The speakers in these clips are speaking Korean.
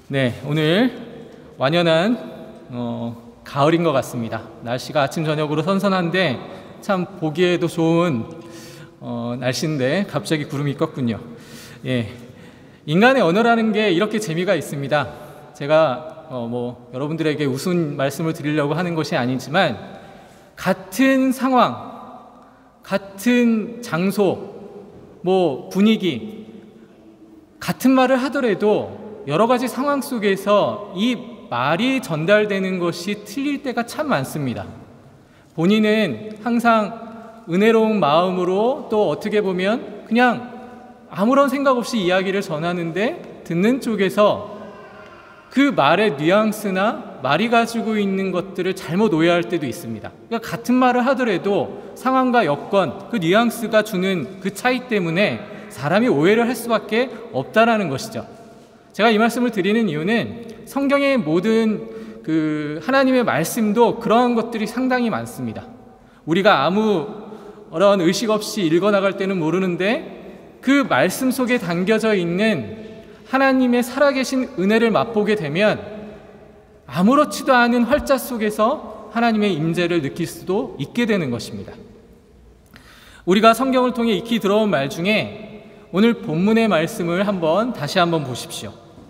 네, 오늘 완연한 가을인 것 같습니다. 날씨가 아침 저녁으로 선선한데 참 보기에도 좋은 날씨인데 갑자기 구름이 꼈군요. 예, 인간의 언어라는 게 이렇게 재미가 있습니다. 제가 여러분들에게 우스운 말씀을 드리려고 하는 것이 아니지만 같은 상황, 같은 장소, 분위기, 같은 말을 하더라도 여러 가지 상황 속에서 이 말이 전달되는 것이 틀릴 때가 참 많습니다. 본인은 항상 은혜로운 마음으로 또 어떻게 보면 그냥 아무런 생각 없이 이야기를 전하는데 듣는 쪽에서 그 말의 뉘앙스나 말이 가지고 있는 것들을 잘못 오해할 때도 있습니다. 그러니까 같은 말을 하더라도 상황과 여건, 그 뉘앙스가 주는 그 차이 때문에 사람이 오해를 할 수밖에 없다라는 것이죠. 제가 이 말씀을 드리는 이유는 성경의 모든 하나님의 말씀도 그런 것들이 상당히 많습니다. 우리가 아무런 의식 없이 읽어나갈 때는 모르는데 그 말씀 속에 담겨져 있는 하나님의 살아계신 은혜를 맛보게 되면 아무렇지도 않은 활자 속에서 하나님의 임재를 느낄 수도 있게 되는 것입니다. 우리가 성경을 통해 익히 들어온 말 중에 오늘 본문의 말씀을 다시 한번 보십시오.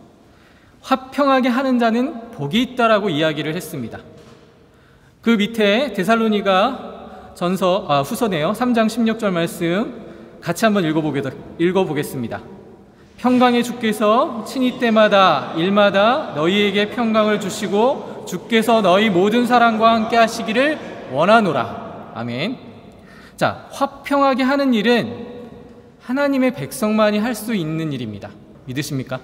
화평하게 하는 자는 복이 있다라고 이야기를 했습니다. 그 밑에 데살로니가 후서네요. 3장 16절 말씀 같이 한번 읽어보겠습니다. 평강의 주께서 친히 때마다 일마다 너희에게 평강을 주시고 주께서 너희 모든 사람과 함께 하시기를 원하노라. 아멘. 자, 화평하게 하는 일은 하나님의 백성만이 할 수 있는 일입니다. 믿으십니까?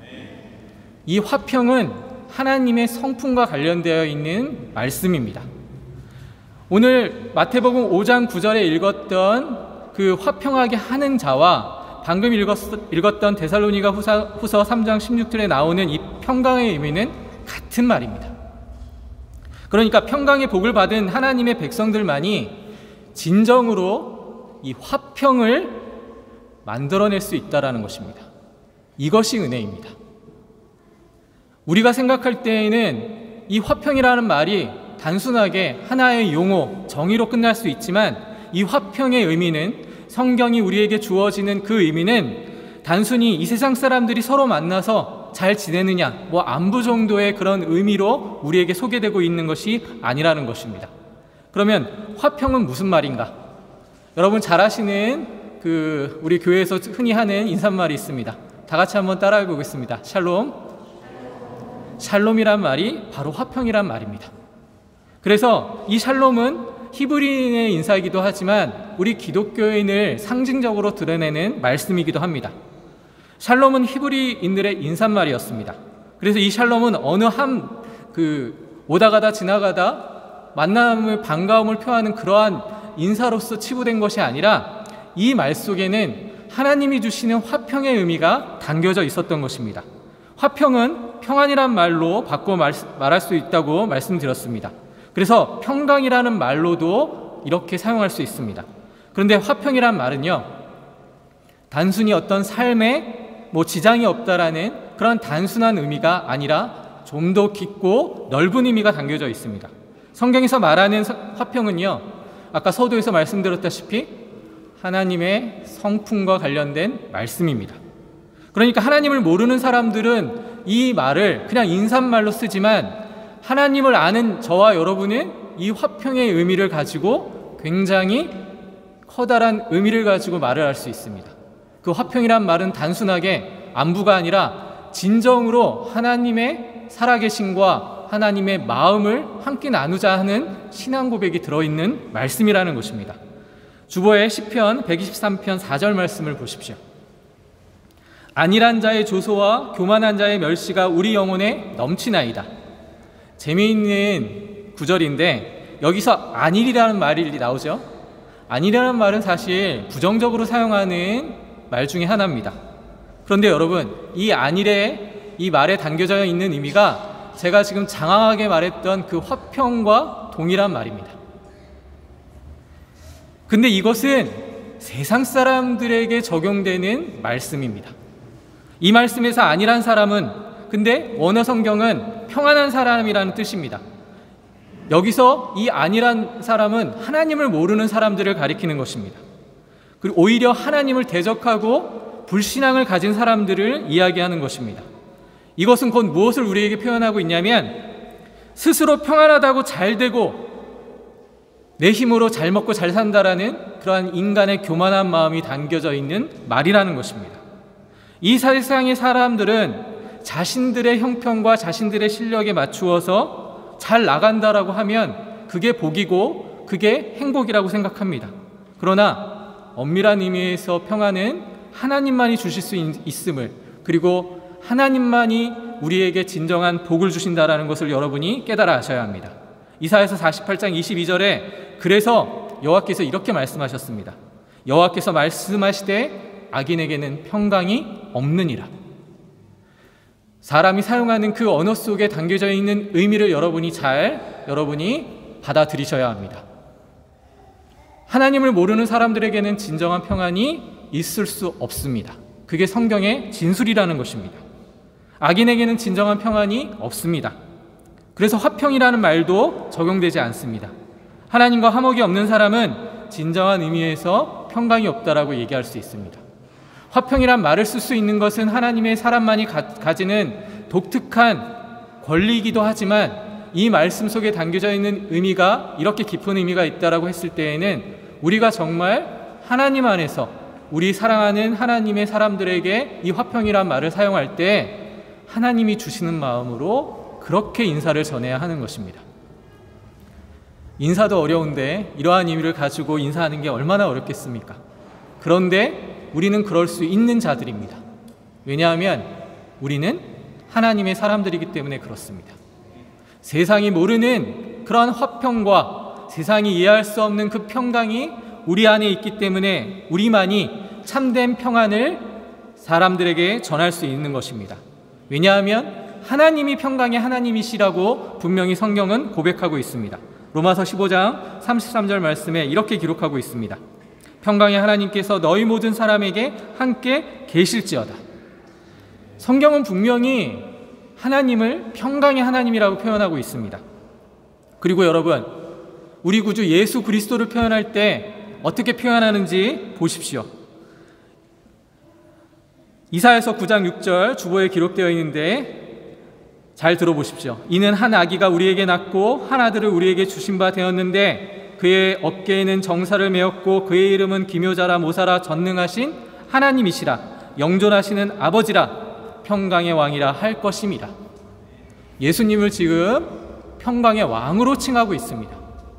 이 화평은 하나님의 성품과 관련되어 있는 말씀입니다. 오늘 마태복음 5장 9절에 읽었던 그 화평하게 하는 자와 방금 읽었던 데살로니가 후서 3장 16절에 나오는 이 평강의 의미는 같은 말입니다. 그러니까 평강의 복을 받은 하나님의 백성들만이 진정으로 이 화평을 만들어낼 수 있다는 것입니다. 이것이 은혜입니다. 우리가 생각할 때에는 이 화평이라는 말이 단순하게 하나의 용어, 정의로 끝날 수 있지만 이 화평의 의미는 성경이 우리에게 주어지는 그 의미는 단순히 이 세상 사람들이 서로 만나서 잘 지내느냐, 안부 정도의 그런 의미로 우리에게 소개되고 있는 것이 아니라는 것입니다. 그러면 화평은 무슨 말인가? 여러분 잘 아시는 우리 교회에서 흔히 하는 인사말이 있습니다. 다 같이 한번 따라해 보겠습니다. 샬롬. 샬롬이란 말이 바로 화평이란 말입니다. 그래서 이 샬롬은 히브리인의 인사이기도 하지만 우리 기독교인을 상징적으로 드러내는 말씀이기도 합니다. 샬롬은 히브리인들의 인사말이었습니다. 그래서 이 샬롬은 어느 오다 가다 지나가다 만남을 반가움을 표하는 그러한 인사로서 치부된 것이 아니라 이 말 속에는 하나님이 주시는 화평의 의미가 담겨져 있었던 것입니다. 화평은 평안이란 말로 바꿔 말할 수 있다고 말씀드렸습니다. 그래서 평강이라는 말로도 이렇게 사용할 수 있습니다. 그런데 화평이란 말은요, 단순히 어떤 삶에 지장이 없다라는 그런 단순한 의미가 아니라 좀 더 깊고 넓은 의미가 담겨져 있습니다. 성경에서 말하는 화평은요, 아까 서두에서 말씀드렸다시피 하나님의 성품과 관련된 말씀입니다. 그러니까 하나님을 모르는 사람들은 이 말을 그냥 인사말로 쓰지만 하나님을 아는 저와 여러분은 이 화평의 의미를 가지고 굉장히 커다란 의미를 가지고 말을 할 수 있습니다. 그 화평이란 말은 단순하게 안부가 아니라 진정으로 하나님의 살아계심과 하나님의 마음을 함께 나누자 하는 신앙 고백이 들어있는 말씀이라는 것입니다. 주보의 시편 123편 4절 말씀을 보십시오. 안일한 자의 조소와 교만한 자의 멸시가 우리 영혼에 넘치나이다. 재미있는 구절인데 여기서 안일이라는 말이 나오죠. 안일이라는 말은 사실 부정적으로 사용하는 말 중에 하나입니다. 그런데 여러분, 이 안일의 이 말에 담겨져 있는 의미가 제가 지금 장황하게 말했던 그 화평과 동일한 말입니다. 근데 이것은 세상 사람들에게 적용되는 말씀입니다. 이 말씀에서 안일한 사람은 근데 원어 성경은 평안한 사람이라는 뜻입니다. 여기서 이 안이란 사람은 하나님을 모르는 사람들을 가리키는 것입니다. 그리고 오히려 하나님을 대적하고 불신앙을 가진 사람들을 이야기하는 것입니다. 이것은 곧 무엇을 우리에게 표현하고 있냐면 스스로 평안하다고 잘 되고 내 힘으로 잘 먹고 잘 산다라는 그러한 인간의 교만한 마음이 담겨져 있는 말이라는 것입니다. 이 세상의 사람들은 자신들의 형편과 자신들의 실력에 맞추어서 잘 나간다라고 하면 그게 복이고 그게 행복이라고 생각합니다. 그러나 엄밀한 의미에서 평안은 하나님만이 주실 수 있음을, 그리고 하나님만이 우리에게 진정한 복을 주신다라는 것을 여러분이 깨달아 하셔야 합니다. 이사야서 48장 22절에 그래서 여호와께서 이렇게 말씀하셨습니다. 여호와께서 말씀하시되 악인에게는 평강이 없느니라. 사람이 사용하는 그 언어 속에 담겨져 있는 의미를 여러분이 받아들이셔야 합니다. 하나님을 모르는 사람들에게는 진정한 평안이 있을 수 없습니다. 그게 성경의 진술이라는 것입니다. 악인에게는 진정한 평안이 없습니다. 그래서 화평이라는 말도 적용되지 않습니다. 하나님과 화목이 없는 사람은 진정한 의미에서 평강이 없다라고 얘기할 수 있습니다. 화평이란 말을 쓸 수 있는 것은 하나님의 사람만이 가지는 독특한 권리이기도 하지만 이 말씀 속에 담겨져 있는 의미가 이렇게 깊은 의미가 있다라고 했을 때에는 우리가 정말 하나님 안에서 우리 사랑하는 하나님의 사람들에게 이 화평이란 말을 사용할 때 하나님이 주시는 마음으로 그렇게 인사를 전해야 하는 것입니다. 인사도 어려운데 이러한 의미를 가지고 인사하는 게 얼마나 어렵겠습니까? 그런데 우리는 그럴 수 있는 자들입니다. 왜냐하면 우리는 하나님의 사람들이기 때문에 그렇습니다. 세상이 모르는 그러한 화평과 세상이 이해할 수 없는 그 평강이 우리 안에 있기 때문에 우리만이 참된 평안을 사람들에게 전할 수 있는 것입니다. 왜냐하면 하나님이 평강의 하나님이시라고 분명히 성경은 고백하고 있습니다. 로마서 15장 33절 말씀에 이렇게 기록하고 있습니다. 평강의 하나님께서 너희 모든 사람에게 함께 계실지어다. 성경은 분명히 하나님을 평강의 하나님이라고 표현하고 있습니다. 그리고 여러분, 우리 구주 예수 그리스도를 표현할 때 어떻게 표현하는지 보십시오. 이사야서 9장 6절 주보에 기록되어 있는데 잘 들어보십시오. 이는 한 아기가 우리에게 낳고 한 아들을 우리에게 주신 바 되었는데 그의 어깨에는 정사를 메었고 그의 이름은 기묘자라 모사라 전능하신 하나님이시라 영존하시는 아버지라 평강의 왕이라 할 것임이라. 예수님을 지금 평강의 왕으로 칭하고 있습니다.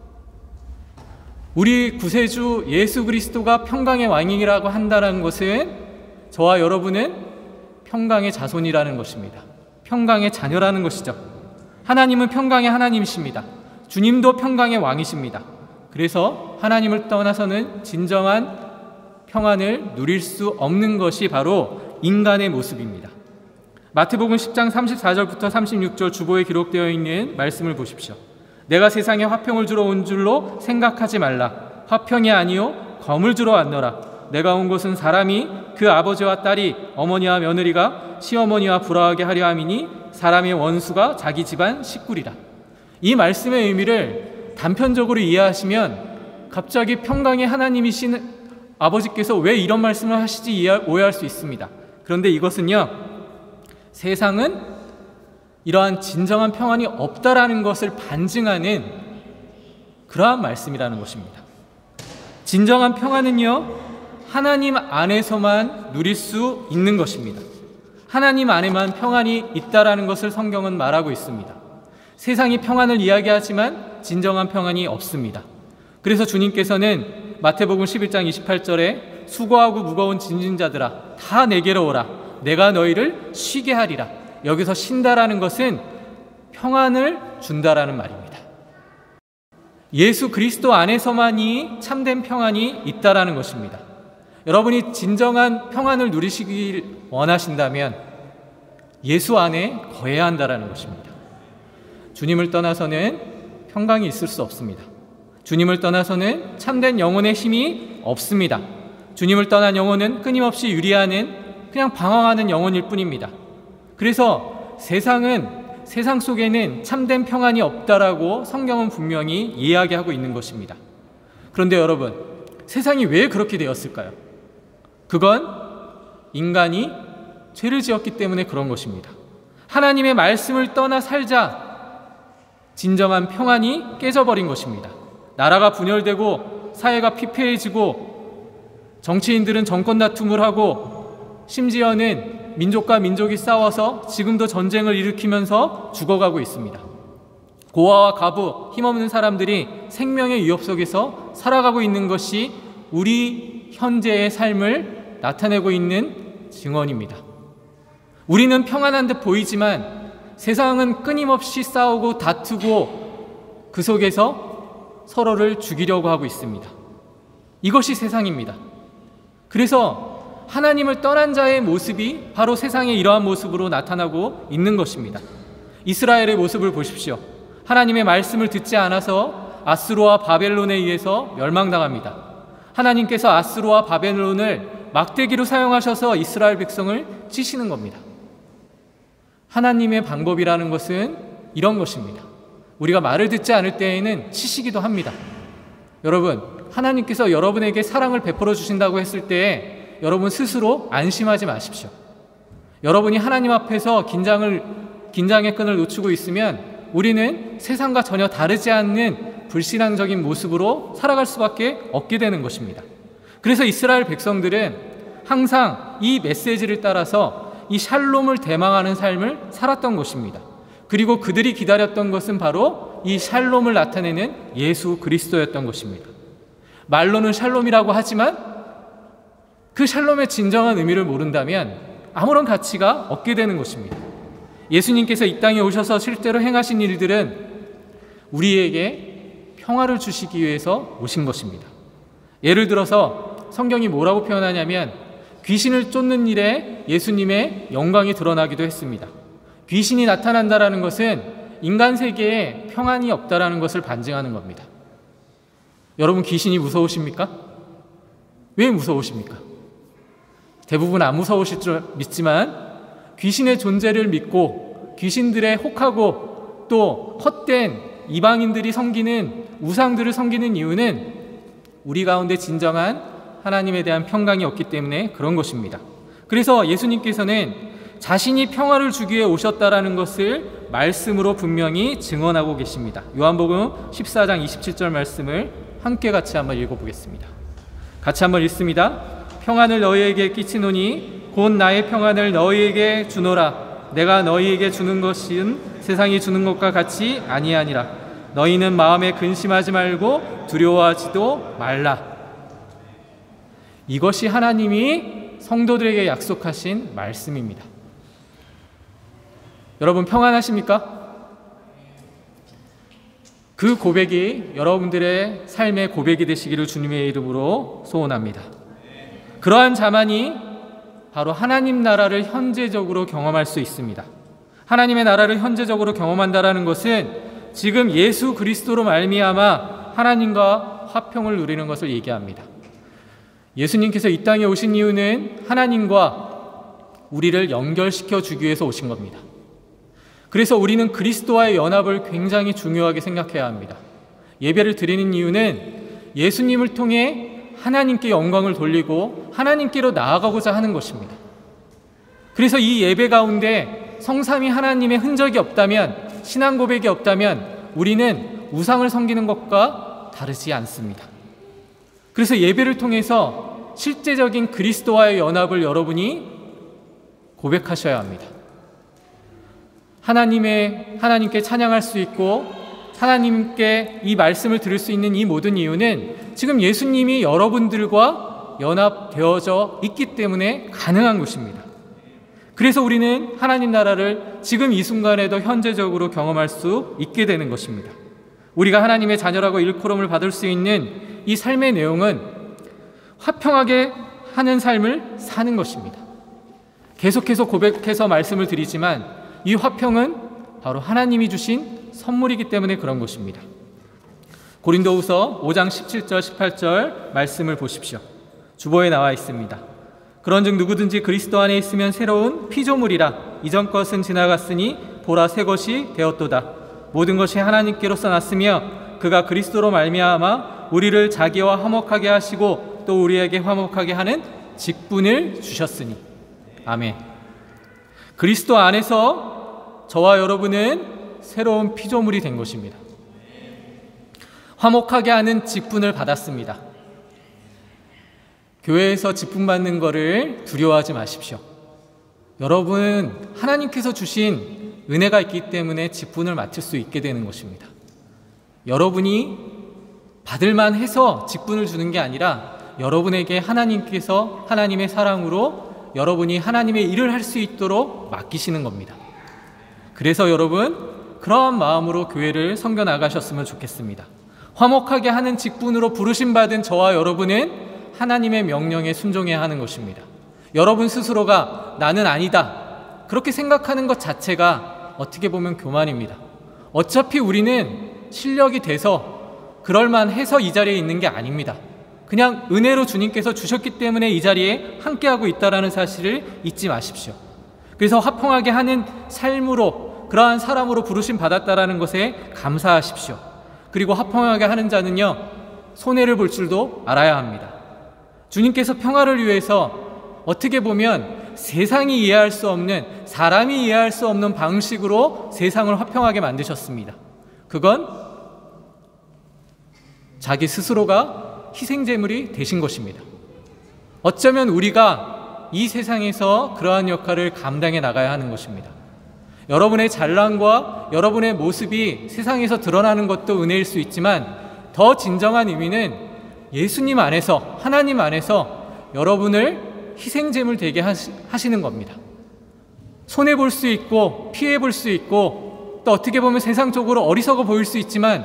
우리 구세주 예수 그리스도가 평강의 왕이라고 한다는 것은 저와 여러분은 평강의 자손이라는 것입니다. 평강의 자녀라는 것이죠. 하나님은 평강의 하나님이십니다. 주님도 평강의 왕이십니다. 그래서 하나님을 떠나서는 진정한 평안을 누릴 수 없는 것이 바로 인간의 모습입니다. 마태복음 10장 34절부터 36절 주보에 기록되어 있는 말씀을 보십시오. 내가 세상에 화평을 주러 온 줄로 생각하지 말라. 화평이 아니요 검을 주러 왔노라. 내가 온 것은 사람이 그 아버지와 딸이 어머니와 며느리가 시어머니와 불화하게 하려 함이니 사람의 원수가 자기 집안 식구리라. 이 말씀의 의미를 단편적으로 이해하시면 갑자기 평강의 하나님이신 아버지께서 왜 이런 말씀을 하시지 오해할 수 있습니다. 그런데 이것은요, 세상은 이러한 진정한 평안이 없다라는 것을 반증하는 그러한 말씀이라는 것입니다. 진정한 평안은요, 하나님 안에서만 누릴 수 있는 것입니다. 하나님 안에만 평안이 있다라는 것을 성경은 말하고 있습니다. 세상이 평안을 이야기하지만 진정한 평안이 없습니다. 그래서 주님께서는 마태복음 11장 28절에 수고하고 무거운 짐진 자들아 다 내게로 오라. 내가 너희를 쉬게 하리라. 여기서 쉰다라는 것은 평안을 준다라는 말입니다. 예수 그리스도 안에서만이 참된 평안이 있다라는 것입니다. 여러분이 진정한 평안을 누리시길 원하신다면 예수 안에 거해야 한다라는 것입니다. 주님을 떠나서는 평강이 있을 수 없습니다. 주님을 떠나서는 참된 영혼의 힘이 없습니다. 주님을 떠난 영혼은 끊임없이 유리하는 그냥 방황하는 영혼일 뿐입니다. 그래서 세상 속에는 참된 평안이 없다라고 성경은 분명히 이야기하고 있는 것입니다. 그런데 여러분, 세상이 왜 그렇게 되었을까요? 그건 인간이 죄를 지었기 때문에 그런 것입니다. 하나님의 말씀을 떠나 살자 진정한 평안이 깨져버린 것입니다. 나라가 분열되고 사회가 피폐해지고 정치인들은 정권 다툼을 하고 심지어는 민족과 민족이 싸워서 지금도 전쟁을 일으키면서 죽어가고 있습니다. 고아와 과부, 힘없는 사람들이 생명의 위협 속에서 살아가고 있는 것이 우리 현재의 삶을 나타내고 있는 증언입니다. 우리는 평안한 듯 보이지만 세상은 끊임없이 싸우고 다투고 그 속에서 서로를 죽이려고 하고 있습니다. 이것이 세상입니다. 그래서 하나님을 떠난 자의 모습이 바로 세상의 이러한 모습으로 나타나고 있는 것입니다. 이스라엘의 모습을 보십시오. 하나님의 말씀을 듣지 않아서 아수르와 바벨론에 의해서 멸망당합니다. 하나님께서 아수르와 바벨론을 막대기로 사용하셔서 이스라엘 백성을 치시는 겁니다. 하나님의 방법이라는 것은 이런 것입니다. 우리가 말을 듣지 않을 때에는 치시기도 합니다. 여러분, 하나님께서 여러분에게 사랑을 베풀어 주신다고 했을 때 여러분 스스로 안심하지 마십시오. 여러분이 하나님 앞에서 긴장의 끈을 놓치고 있으면 우리는 세상과 전혀 다르지 않는 불신앙적인 모습으로 살아갈 수밖에 없게 되는 것입니다. 그래서 이스라엘 백성들은 항상 이 메시지를 따라서 이 샬롬을 대망하는 삶을 살았던 것입니다. 그리고 그들이 기다렸던 것은 바로 이 샬롬을 나타내는 예수 그리스도였던 것입니다. 말로는 샬롬이라고 하지만 그 샬롬의 진정한 의미를 모른다면 아무런 가치가 없게 되는 것입니다. 예수님께서 이 땅에 오셔서 실제로 행하신 일들은 우리에게 평화를 주시기 위해서 오신 것입니다. 예를 들어서 성경이 뭐라고 표현하냐면 귀신을 쫓는 일에 예수님의 영광이 드러나기도 했습니다. 귀신이 나타난다라는 것은 인간 세계에 평안이 없다라는 것을 반증하는 겁니다. 여러분, 귀신이 무서우십니까? 왜 무서우십니까? 대부분 안 무서우실 줄 믿지만 귀신의 존재를 믿고 귀신들에 혹하고 또 헛된 이방인들이 섬기는 우상들을 섬기는 이유는 우리 가운데 진정한 하나님에 대한 평강이 없기 때문에 그런 것입니다. 그래서 예수님께서는 자신이 평화를 주기 위해 오셨다라는 것을 말씀으로 분명히 증언하고 계십니다. 요한복음 14장 27절 말씀을 함께 같이 한번 읽어보겠습니다. 같이 한번 읽습니다. 평안을 너희에게 끼치노니 곧 나의 평안을 너희에게 주노라. 내가 너희에게 주는 것은 세상이 주는 것과 같이 아니하니라. 너희는 마음에 근심하지 말고 두려워하지도 말라. 이것이 하나님이 성도들에게 약속하신 말씀입니다. 여러분, 평안하십니까? 그 고백이 여러분들의 삶의 고백이 되시기를 주님의 이름으로 소원합니다. 그러한 자만이 바로 하나님 나라를 현재적으로 경험할 수 있습니다. 하나님의 나라를 현재적으로 경험한다라는 것은 지금 예수 그리스도로 말미암아 하나님과 화평을 누리는 것을 얘기합니다. 예수님께서 이 땅에 오신 이유는 하나님과 우리를 연결시켜 주기 위해서 오신 겁니다. 그래서 우리는 그리스도와의 연합을 굉장히 중요하게 생각해야 합니다. 예배를 드리는 이유는 예수님을 통해 하나님께 영광을 돌리고 하나님께로 나아가고자 하는 것입니다. 그래서 이 예배 가운데 성삼위 하나님의 흔적이 없다면, 신앙 고백이 없다면 우리는 우상을 섬기는 것과 다르지 않습니다. 그래서 예배를 통해서 실제적인 그리스도와의 연합을 여러분이 고백하셔야 합니다. 하나님께 찬양할 수 있고 하나님께 이 말씀을 들을 수 있는 이 모든 이유는 지금 예수님이 여러분들과 연합되어져 있기 때문에 가능한 것입니다. 그래서 우리는 하나님 나라를 지금 이 순간에도 현재적으로 경험할 수 있게 되는 것입니다. 우리가 하나님의 자녀라고 일컬음을 받을 수 있는 이 삶의 내용은 화평하게 하는 삶을 사는 것입니다. 계속해서 고백해서 말씀을 드리지만 이 화평은 바로 하나님이 주신 선물이기 때문에 그런 것입니다. 고린도후서 5장 17절 18절 말씀을 보십시오. 주보에 나와 있습니다. 그런즉 누구든지 그리스도 안에 있으면 새로운 피조물이라. 이전 것은 지나갔으니 보라 새 것이 되었도다. 모든 것이 하나님께로서 났으며 그가 그리스도로 말미암아 우리를 자기와 화목하게 하시고 또 우리에게 화목하게 하는 직분을 주셨으니. 아멘. 그리스도 안에서 저와 여러분은 새로운 피조물이 된 것입니다. 화목하게 하는 직분을 받았습니다. 교회에서 직분 받는 것을 두려워하지 마십시오. 여러분, 하나님께서 주신 은혜가 있기 때문에 직분을 맡을 수 있게 되는 것입니다. 여러분이 받을만 해서 직분을 주는 게 아니라 여러분에게 하나님께서 하나님의 사랑으로 여러분이 하나님의 일을 할 수 있도록 맡기시는 겁니다. 그래서 여러분, 그러한 마음으로 교회를 섬겨 나가셨으면 좋겠습니다. 화목하게 하는 직분으로 부르심받은 저와 여러분은 하나님의 명령에 순종해야 하는 것입니다. 여러분 스스로가 나는 아니다, 그렇게 생각하는 것 자체가 어떻게 보면 교만입니다. 어차피 우리는 실력이 돼서 그럴만해서 이 자리에 있는 게 아닙니다. 그냥 은혜로 주님께서 주셨기 때문에 이 자리에 함께하고 있다는 사실을 잊지 마십시오. 그래서 화평하게 하는 삶으로, 그러한 사람으로 부르심 받았다는 것에 감사하십시오. 그리고 화평하게 하는 자는요, 손해를 볼 줄도 알아야 합니다. 주님께서 평화를 위해서 어떻게 보면 세상이 이해할 수 없는, 사람이 이해할 수 없는 방식으로 세상을 화평하게 만드셨습니다. 그건 자기 스스로가 희생제물이 되신 것입니다. 어쩌면 우리가 이 세상에서 그러한 역할을 감당해 나가야 하는 것입니다. 여러분의 잘난과 여러분의 모습이 세상에서 드러나는 것도 은혜일 수 있지만 더 진정한 의미는 예수님 안에서, 하나님 안에서 여러분을 희생제물 되게 하시는 겁니다. 손해볼 수 있고 피해볼 수 있고 또 어떻게 보면 세상적으로 어리석어 보일 수 있지만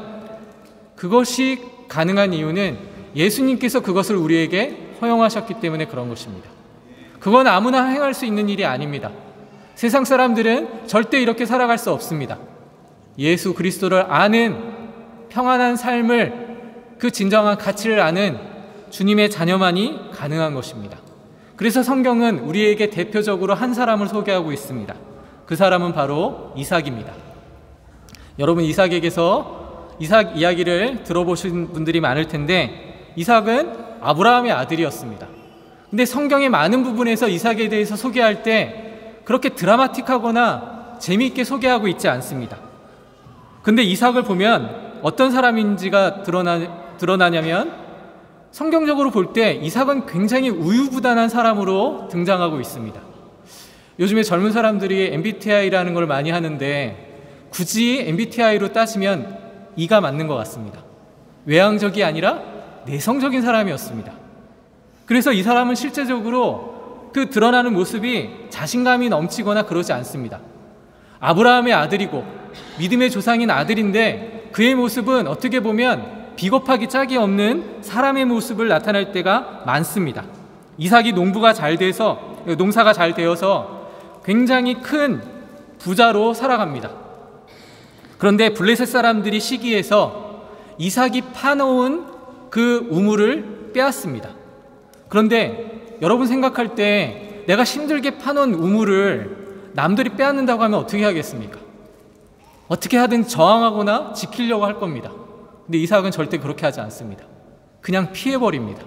그것이 가능한 이유는 예수님께서 그것을 우리에게 허용하셨기 때문에 그런 것입니다. 그건 아무나 행할 수 있는 일이 아닙니다. 세상 사람들은 절대 이렇게 살아갈 수 없습니다. 예수 그리스도를 아는 평안한 삶을, 그 진정한 가치를 아는 주님의 자녀만이 가능한 것입니다. 그래서 성경은 우리에게 대표적으로 한 사람을 소개하고 있습니다. 그 사람은 바로 이삭입니다. 여러분, 이삭에게서 이삭 이야기를 들어보신 분들이 많을 텐데 이삭은 아브라함의 아들이었습니다. 근데 성경의 많은 부분에서 이삭에 대해서 소개할 때 그렇게 드라마틱하거나 재미있게 소개하고 있지 않습니다. 근데 이삭을 보면 어떤 사람인지가 드러나냐면 성경적으로 볼 때 이삭은 굉장히 우유부단한 사람으로 등장하고 있습니다. 요즘에 젊은 사람들이 MBTI라는 걸 많이 하는데 굳이 MBTI로 따지면 E가 맞는 것 같습니다. 외향적이 아니라 내성적인 사람이었습니다. 그래서 이 사람은 실제적으로 그 드러나는 모습이 자신감이 넘치거나 그러지 않습니다. 아브라함의 아들이고 믿음의 조상인 아들인데 그의 모습은 어떻게 보면 비겁하기 짝이 없는 사람의 모습을 나타낼 때가 많습니다. 이삭이 농사가 잘 되어서 굉장히 큰 부자로 살아갑니다. 그런데 블레셋 사람들이 시기해서 이삭이 파놓은 그 우물을 빼앗습니다. 그런데 여러분 생각할 때 내가 힘들게 파놓은 우물을 남들이 빼앗는다고 하면 어떻게 하겠습니까? 어떻게 하든 저항하거나 지키려고 할 겁니다. 근데 이삭은 절대 그렇게 하지 않습니다. 그냥 피해버립니다.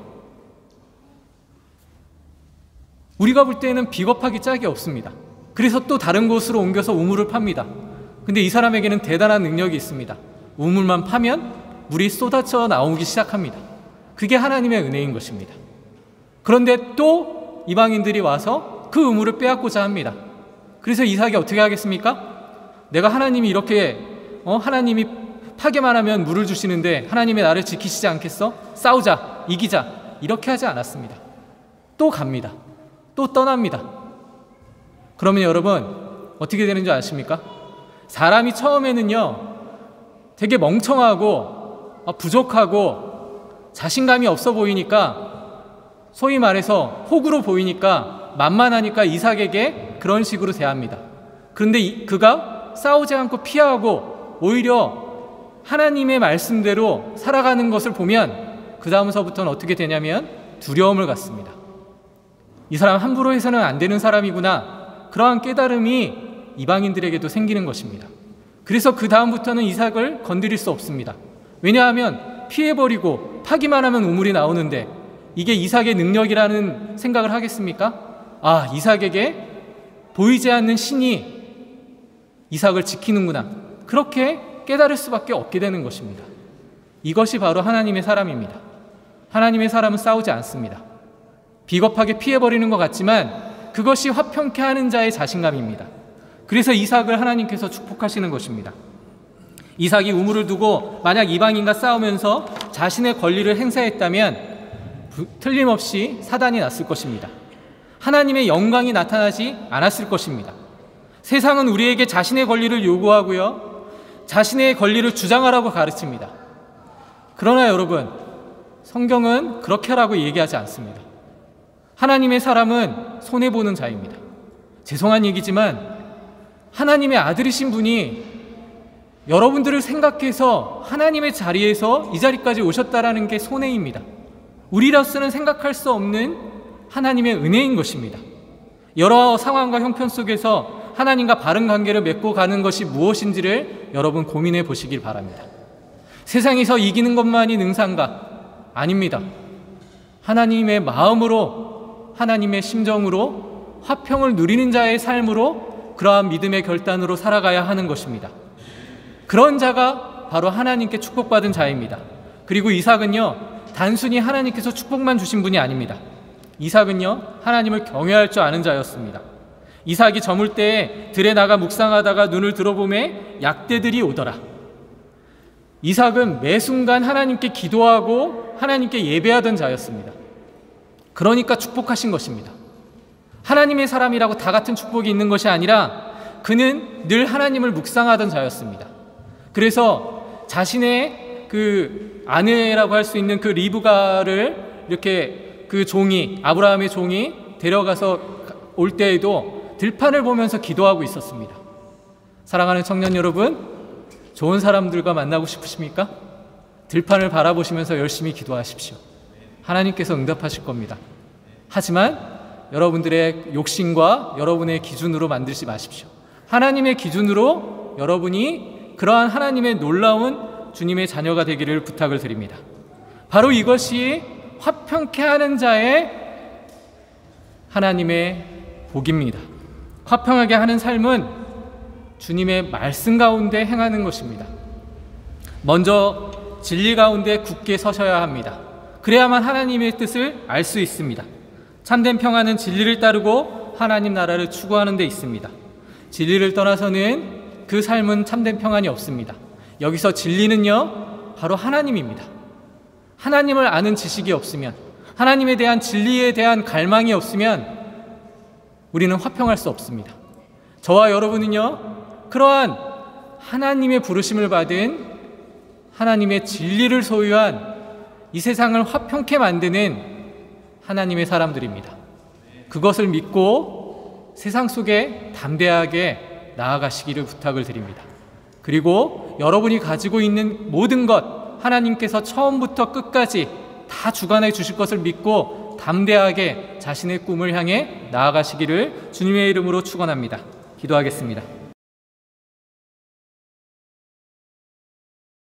우리가 볼 때는 비겁하기 짝이 없습니다. 그래서 또 다른 곳으로 옮겨서 우물을 팝니다. 근데 이 사람에게는 대단한 능력이 있습니다. 우물만 파면 물이 쏟아져 나오기 시작합니다. 그게 하나님의 은혜인 것입니다. 그런데 또 이방인들이 와서 그 우물을 빼앗고자 합니다. 그래서 이삭이 어떻게 하겠습니까? 내가 하나님이 이렇게 하나님이 파괴만 하면 물을 주시는데 하나님의 나를 지키시지 않겠어? 싸우자, 이기자, 이렇게 하지 않았습니다. 또 갑니다. 또 떠납니다. 그러면 여러분 어떻게 되는 줄 아십니까? 사람이 처음에는요 되게 멍청하고 부족하고 자신감이 없어 보이니까, 소위 말해서 호구로 보이니까, 만만하니까 이삭에게 그런 식으로 대합니다. 그런데 그가 싸우지 않고 피하고 오히려 하나님의 말씀대로 살아가는 것을 보면 그 다음서부터는 어떻게 되냐면 두려움을 갖습니다. 이 사람 함부로 해서는 안 되는 사람이구나, 그러한 깨달음이 이방인들에게도 생기는 것입니다. 그래서 그 다음부터는 이삭을 건드릴 수 없습니다. 왜냐하면 피해버리고 파기만 하면 우물이 나오는데 이게 이삭의 능력이라는 생각을 하겠습니까? 아, 이삭에게 보이지 않는 신이 이삭을 지키는구나. 그렇게 깨달을 수밖에 없게 되는 것입니다. 이것이 바로 하나님의 사람입니다. 하나님의 사람은 싸우지 않습니다. 비겁하게 피해버리는 것 같지만 그것이 화평케 하는 자의 자신감입니다. 그래서 이삭을 하나님께서 축복하시는 것입니다. 이삭이 우물을 두고 만약 이방인과 싸우면서 자신의 권리를 행사했다면 틀림없이 사단이 났을 것입니다. 하나님의 영광이 나타나지 않았을 것입니다. 세상은 우리에게 자신의 권리를 요구하고요, 자신의 권리를 주장하라고 가르칩니다. 그러나 여러분, 성경은 그렇게 하라고 얘기하지 않습니다. 하나님의 사람은 손해보는 자입니다. 죄송한 얘기지만 하나님의 아들이신 분이 여러분들을 생각해서 하나님의 자리에서 이 자리까지 오셨다라는 게 손해입니다. 우리로서는 생각할 수 없는 하나님의 은혜인 것입니다. 여러 상황과 형편 속에서 하나님과 바른 관계를 맺고 가는 것이 무엇인지를 여러분 고민해 보시길 바랍니다. 세상에서 이기는 것만이 능사인가? 아닙니다. 하나님의 마음으로, 하나님의 심정으로, 화평을 누리는 자의 삶으로 그러한 믿음의 결단으로 살아가야 하는 것입니다. 그런 자가 바로 하나님께 축복받은 자입니다. 그리고 이삭은요, 단순히 하나님께서 축복만 주신 분이 아닙니다. 이삭은요, 하나님을 경외할 줄 아는 자였습니다. 이삭이 저물 때에 들에 나가 묵상하다가 눈을 들어보매 약대들이 오더라. 이삭은 매 순간 하나님께 기도하고 하나님께 예배하던 자였습니다. 그러니까 축복하신 것입니다. 하나님의 사람이라고 다 같은 축복이 있는 것이 아니라 그는 늘 하나님을 묵상하던 자였습니다. 그래서 자신의 그 아내라고 할 수 있는 그 리브가를 이렇게 그 종이, 아브라함의 종이 데려가서 올 때에도 들판을 보면서 기도하고 있었습니다. 사랑하는 청년 여러분, 좋은 사람들과 만나고 싶으십니까? 들판을 바라보시면서 열심히 기도하십시오. 하나님께서 응답하실 겁니다. 하지만 여러분들의 욕심과 여러분의 기준으로 만들지 마십시오. 하나님의 기준으로 여러분이 그러한 하나님의 놀라운 주님의 자녀가 되기를 부탁을 드립니다. 바로 이것이 화평케 하는 자의 하나님의 복입니다. 화평하게 하는 삶은 주님의 말씀 가운데 행하는 것입니다. 먼저 진리 가운데 굳게 서셔야 합니다. 그래야만 하나님의 뜻을 알 수 있습니다. 참된 평화는 진리를 따르고 하나님 나라를 추구하는 데 있습니다. 진리를 떠나서는 그 삶은 참된 평안이 없습니다. 여기서 진리는요, 바로 하나님입니다. 하나님을 아는 지식이 없으면, 하나님에 대한 진리에 대한 갈망이 없으면 우리는 화평할 수 없습니다. 저와 여러분은요, 그러한 하나님의 부르심을 받은 하나님의 진리를 소유한 이 세상을 화평케 만드는 하나님의 사람들입니다. 그것을 믿고 세상 속에 담대하게 나아가시기를 부탁을 드립니다. 그리고 여러분이 가지고 있는 모든 것, 하나님께서 처음부터 끝까지 다 주관해 주실 것을 믿고 담대하게 자신의 꿈을 향해 나아가시기를 주님의 이름으로 축원합니다. 기도하겠습니다.